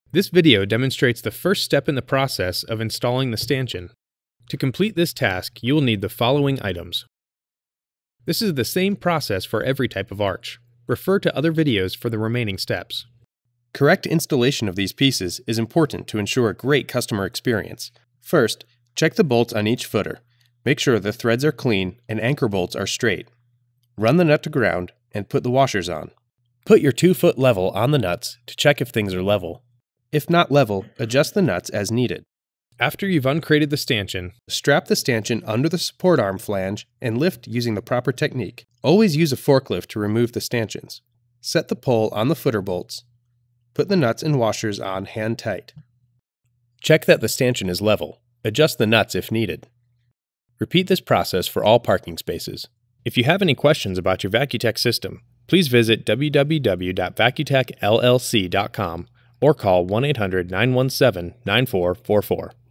This video demonstrates the first step in the process of installing the stanchion. To complete this task, you will need the following items. This is the same process for every type of arch. Refer to other videos for the remaining steps. Correct installation of these pieces is important to ensure a great customer experience. First, check the bolts on each footer. Make sure the threads are clean and anchor bolts are straight. Run the nut to ground and put the washers on. Put your 2-foot level on the nuts to check if things are level. If not level, adjust the nuts as needed. After you've uncrated the stanchion, strap the stanchion under the support arm flange and lift using the proper technique. Always use a forklift to remove the stanchions. Set the pole on the footer bolts. Put the nuts and washers on hand tight. Check that the stanchion is level. Adjust the nuts if needed. Repeat this process for all parking spaces. If you have any questions about your Vacutech system, please visit www.vacutechllc.com or call 1-800-917-9444.